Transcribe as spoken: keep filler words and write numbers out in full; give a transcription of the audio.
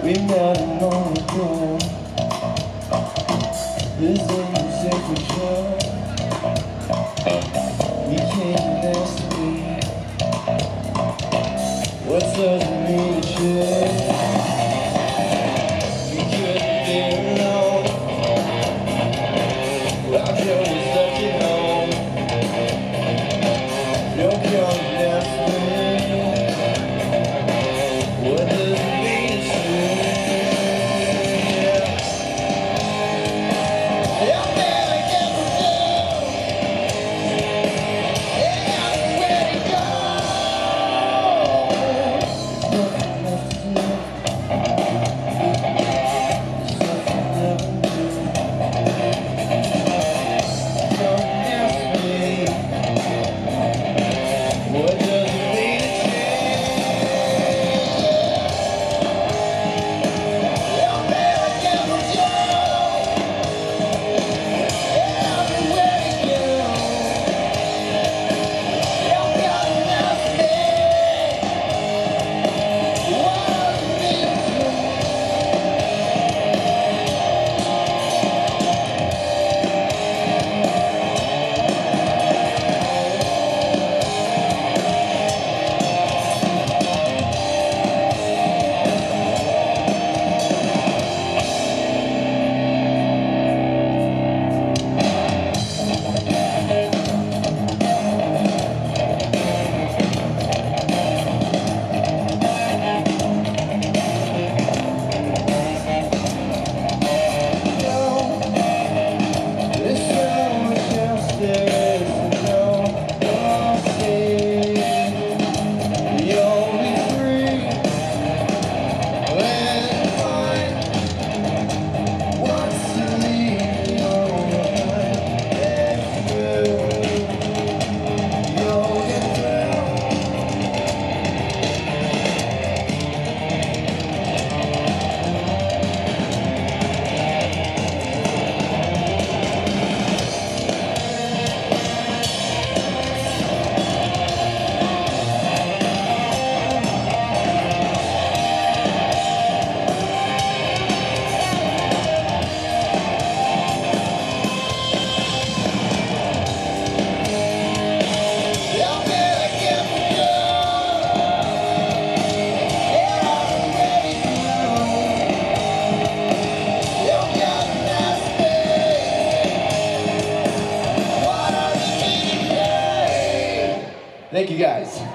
We never know it all. This ain't the temperature. You can't ask me. What doesn't mean shit. You couldn't be alone. Well, I was stuck at home. You're coming after me. What does it mean to you? Thank you guys.